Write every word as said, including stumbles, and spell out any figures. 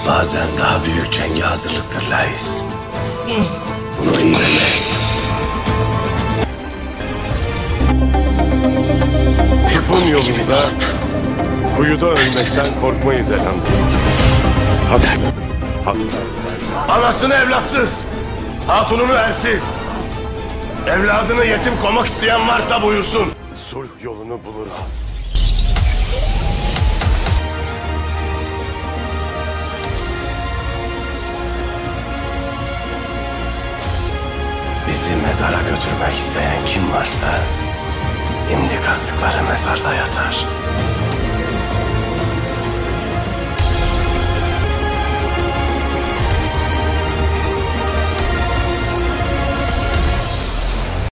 bazen daha büyük cenge hazırlıktır Lais. Bunu iyi bilmez. Uzun yolunda, kuyuda ölmekten korkmayız elhamdülillah. Hadi, hadi. Anasını evlatsız, hatununu elsiz, evladını yetim koymak isteyen varsa buyursun. Sulh yolunu bulur. Bizi mezara götürmek isteyen kim varsa, şimdi kazdıkları mezarda yatar.